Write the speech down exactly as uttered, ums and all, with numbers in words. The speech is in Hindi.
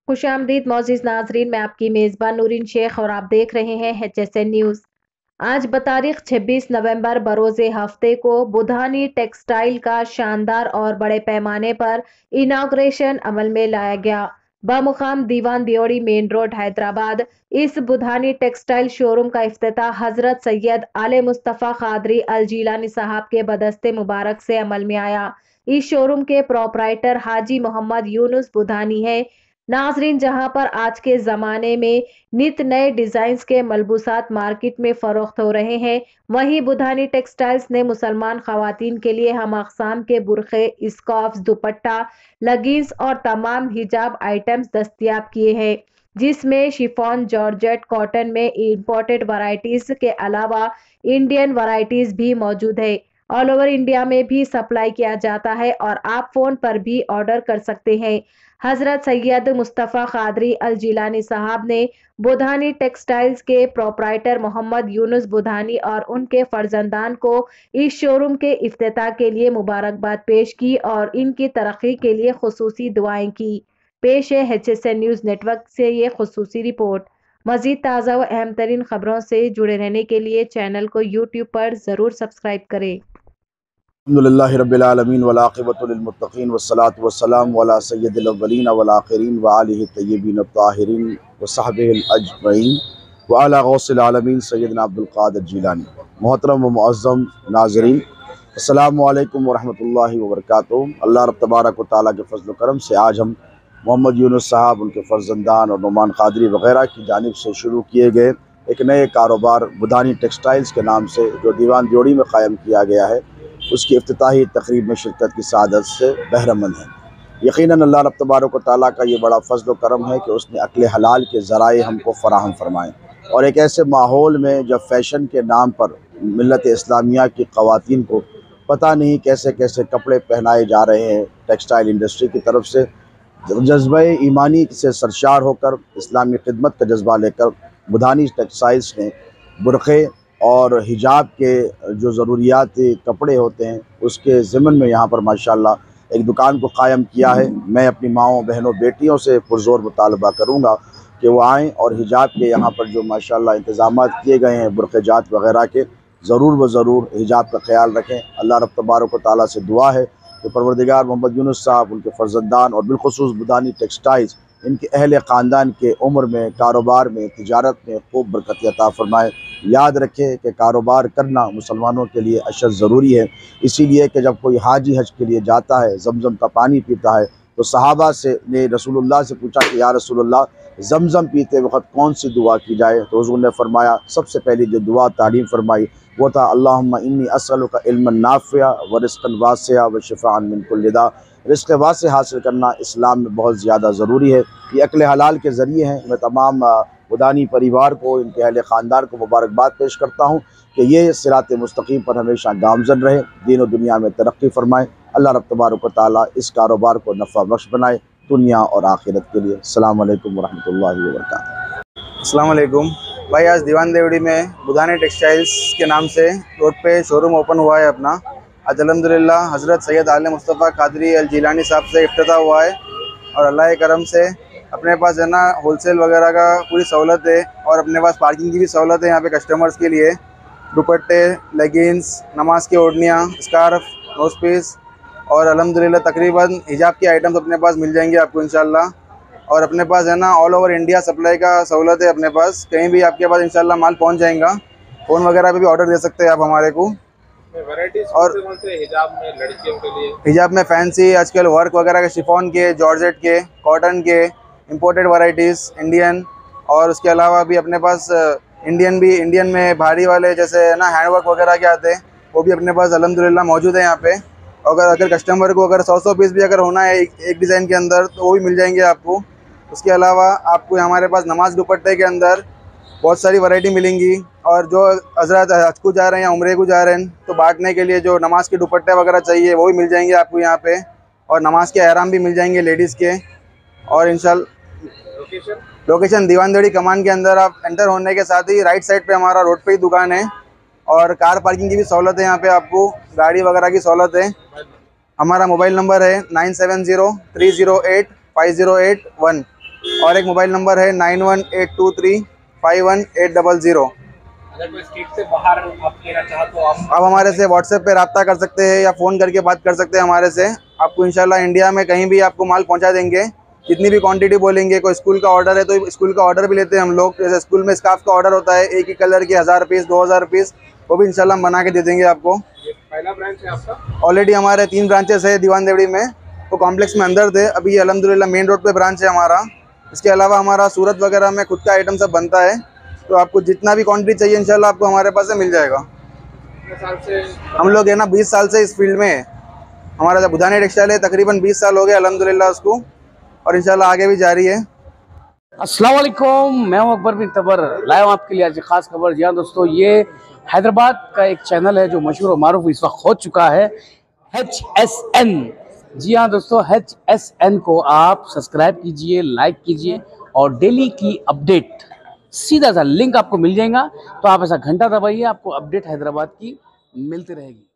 खुशामदीद मोअज़्ज़िज़ नाज़रीन, मैं आपकी मेज़बान नूरीन शेख और आप देख रहे हैं एच एस एन न्यूज़। आज बतारीख छब्बीस नवंबर बरोज़े हफ्ते को बुधानी टेक्सटाइल का शानदार और बड़े पैमाने पर इनाग्रेशन अमल में लाया गया। बमुकाम दीवान दियोड़ी मेन रोड हैदराबाद। इस बुधानी टेक्सटाइल शोरूम का इफ्तिताह हजरत सैयद आले मुस्तफ़ा कादरी अल जीलानी साहब के बदस्ते मुबारक से अमल में आया। इस शोरूम के प्रोपराइटर हाजी मोहम्मद यूनुस बुधानी है। नाजरीन, जहां पर आज के ज़माने में नित नए डिज़ाइंस के मलबूसात मार्केट में फ़रोख्त हो रहे हैं, वहीं बुधानी टेक्सटाइल्स ने मुसलमान ख़वातीन के लिए हम अक़साम के बुरखे, स्कार्फ़्स, दुपट्टा, लगीन्स और तमाम हिजाब आइटम्स दस्तयाब किए हैं, जिसमें शिफॉन, जॉर्जेट, कॉटन में इम्पोर्टेड वैरायटीज़ के अलावा इंडियन वैरायटीज़ भी मौजूद है। ऑल ओवर इंडिया में भी सप्लाई किया जाता है और आप फ़ोन पर भी ऑर्डर कर सकते हैं। हजरत सैयद मुस्तफ़ा कादरी अल जीलानी साहब ने बुधानी टेक्सटाइल्स के प्रोपराइटर मोहम्मद यूनुस बुधानी और उनके फर्जंदान को इस शोरूम के इफ्तिताह के लिए मुबारकबाद पेश की और इनकी तरक्की के लिए खुसूसी दुआएं की। पेश है H S N news network से ये खुसूसी रिपोर्ट। मज़ीद ताज़ा व अहम तरीन खबरों से जुड़े रहने के लिए चैनल को यूट्यूब पर ज़रूर सब्सक्राइब करें। अल्हम्दुलिल्लाहि रब्बिल आलमीन वल आक़िबतु लिल मुत्तक़ीन वस्सलातु वस्सलामु अला सय्यिदिल अव्वलीन वल आख़िरीन व आलिहि तय्यबीन अत्ताहिरीन व सहबिहिल अजमईन व अला गौसिल आलमीन सय्यदना अब्दुल क़ादिर जीलानी। मोहतरम व मुअज़्ज़म नाज़रीन, अस्सलामु अलैकुम व रहमतुल्लाहि व बरकातुहू। अल्लाह रब तबारक व तआला के फ़ज़्ल व करम से आज हम मोहम्मद यूनुस साहब, उनके फ़र्जंदान और नुमान क़ादरी वग़ैरह की जानिब से शुरू किए गए एक नए कारोबार बुधानी टेक्सटाइल्स के नाम से जो दीवान दियोड़ी में क़ायम किया गया है, उसकी इफ्तिताही तक़रीब में शिरकत की सआदत से बहरमंद हैं। यकीनन अल्लाह रब तबारक व तआला का ये बड़ा फ़ज़्ल व करम है कि उसने अक्ल हलाल के ज़राए हमको फ़राहम फ़रमाएँ और एक ऐसे माहौल में जब फ़ैशन के नाम पर मिल्लत इस्लामिया की ख़वातीन को पता नहीं कैसे कैसे कपड़े पहनाए जा रहे हैं टेक्सटाइल इंडस्ट्री की तरफ से, जज्बा ईमानी से सरशार होकर इस्लामी खिदमत का जज्बा लेकर बुधानी टेक्सटाइल्स ने बुरक़े और हिजाब के जो ज़रूरियाती कपड़े होते हैं उसके ज़िमन में यहाँ पर माशाअल्लाह एक दुकान को क़ायम किया है। मैं अपनी माँओं, बहनों, बेटियों से पुरज़ोर मुतालबा करूँगा कि वो आएँ और हिजाब के यहाँ पर जो माशाअल्लाह इंतज़ामात किए गए हैं बुरक़ेजात वग़ैरह के, ज़रूर व ज़रूर हिजाब का ख़याल रखें। अल्लाह रब तबारक व तआला से दुआ है कि परवरदिगार मोहम्मद यूनुस साहब, उनके फ़र्जंदान और बिलख़ुसूस बुधानी टेक्सटाइल्स, इनके अहल ख़ानदान के उम्र में, कारोबार में, तिजारत में खूब बरकत अता फ़रमाए। याद रखें कि कारोबार करना मुसलमानों के लिए अशद ज़रूरी है, इसीलिए कि जब कोई हाजी हज के लिए जाता है, ज़मज़म का पानी पीता है, तो सहाबा से ने रसूलुल्लाह से पूछा कि या रसूलुल्लाह, ज़मज़म पीते वक़्त कौन सी दुआ की जाए? तो हुज़ूर ने फरमाया, सबसे पहली जो दुआ तालीम फरमाई वो था, अल्लाहुम्मा इन्नी अस्अलुका इल्मन नाफ़िअ व रिज़्क़न वासिअ व शिफ़ाअन मिन कुल्लि दा। रिज़्क़ वासिअ हासिल करना इस्लाम में बहुत ज़्यादा ज़रूरी है। ये अक्ल हलाल के ज़रिए हैं। मैं तमाम बुधानी परिवार को, इनके अहले ख़ानदान को मुबारकबाद पेश करता हूँ कि ये सिरात मुस्तकीम पर हमेशा गामज़न रहे, दीन और दुनिया में तरक्की फ़रमाए। अल्लाह रब तबारक व तआला इस कारोबार को नफ़ा बख्श बनाए दुनिया और आखिरत के लिए। अस्सलामु अलैकुम व रहमतुल्लाहि व बरकातुहू। अस्सलाम वालेकुम भाई, आज दीवान दियोड़ी में बुधानी टेक्सटाइल्स के नाम से रोड पे शोरूम ओपन हुआ है अपना। आज अल्हम्दुलिल्लाह हज़रत सैयद आले मुस्तफ़ा कादरी अल जीलानी साहब से इफ्तिताह हुआ है और अल्लाह के करम से अपने पास है ना होलसेल वगैरह का पूरी सहूलत है और अपने पास पार्किंग की भी सहूलत है यहाँ पे कस्टमर्स के लिए। दुपट्टे, लेगिंग्स, नमाज की ओढ़नियाँ, स्कार्फ, नोज पीस और अल्हम्दुलिल्लाह तकरीबन हिजाब के आइटम्स अपने पास मिल जाएंगे आपको इंशाल्लाह। और अपने पास है ना ऑल ओवर इंडिया सप्लाई का सहूलत है अपने पास, कहीं भी आपके पास इंशाल्लाह माल पहुंच जाएगा। फ़ोन वगैरह पे भी ऑर्डर दे सकते हैं आप हमारे को। और कौन से हिजाब में लड़कियों के लिए? हिजाब में फैंसी आजकल वर्क वगैरह के, शिफॉन के, जॉर्जेट के, कॉटन के, इंपोर्टेड वैरायटीज़ इंडियन, और उसके अलावा भी अपने पास इंडियन भी, इंडियन में भारी वाले जैसे ना हैंडवर्क वगैरह के आते हैं, वो भी अपने पास अल्हम्दुलिल्लाह मौजूद है यहाँ पे। अगर अगर कस्टमर को अगर सौ सौ पीस भी अगर होना है एक, एक डिज़ाइन के अंदर, तो वो भी मिल जाएंगे आपको। उसके अलावा आपको हमारे पास नमाज दुपट्टे के अंदर बहुत सारी वैरायटी मिलेंगी। और जो हज़रत हज को जा रहे हैं या उम्रे को जा रहे हैं तो बांटने के लिए जो नमाज के दुपट्टे वगैरह चाहिए वो भी मिल जाएंगे आपको यहाँ पे, और नमाज के एहराम भी मिल जाएंगे लेडीज़ के। और इंशाल्लाह लोकेशन लोकेशन दीवान दियोड़ी कमान के अंदर, आप एंटर होने के साथ ही राइट साइड पे हमारा रोड पे ही दुकान है और कार पार्किंग की भी सहूलत है यहाँ पे, आपको गाड़ी वगैरह की सहूलत है। हमारा मोबाइल नंबर है nine seven zero three zero eight five zero eight one. और एक मोबाइल नंबर है nine one eight two three five one eight double zero. अगर कोई स्टेट से बाहर आप लेना चाहो तो आप आप हमारे से व्हाट्सएप पे रब्ता कर सकते हैं या फ़ोन करके बात कर सकते हैं हमारे से। आपको इंशाल्लाह इंडिया में कहीं भी आपको माल पहुंचा देंगे, जितनी भी क्वांटिटी बोलेंगे। कोई स्कूल का ऑर्डर है तो स्कूल का ऑर्डर भी लेते हैं हम लोग। जैसे स्कूल में स्कार्फ का ऑर्डर होता है एक ही कलर के हज़ार पीस दो हज़ार पीस, वो भी इंशाल्लाह हम बना के दे देंगे आपको। ये पहला ब्रांच है आपका? ऑलरेडी हमारे तीन ब्रांचेस है दीवान देवड़ी में, वो कॉम्प्लेक्स में अंदर थे। अभी ये अल्हम्दुलिल्लाह मेन रोड पे ब्रांच है हमारा। इसके अलावा हमारा सूरत वगैरह में खुद का आइटम सब बनता है, तो आपको जितना भी क्वांटिटी चाहिए इंशाल्लाह आपको हमारे पास से मिल जाएगा। कितने साल से हम लोग है ना बीस साल से इस फील्ड में है। हमारा जो बुधानी टेक्सटाइल है तकरीबन बीस साल हो गए अल्हम्दुलिल्लाह उसको, और इंशाल्लाह आगे भी जारी है। अस्सलाम वालेकुम, मैं हूं अकबर बिन तबर, लाया हूं आपके लिए आज खास खबर। जी हाँ दोस्तों, ये हैदराबाद का एक चैनल है जो मशहूर और मारूफ इस वक्त हो चुका है, एच एस एन। जी हाँ दोस्तों, एच एस एन को आप सब्सक्राइब कीजिए, लाइक कीजिए और डेली की अपडेट सीधा सा लिंक आपको मिल जाएगा। तो आप ऐसा घंटा दबाइए, आपको अपडेट हैदराबाद की मिलती रहेगी।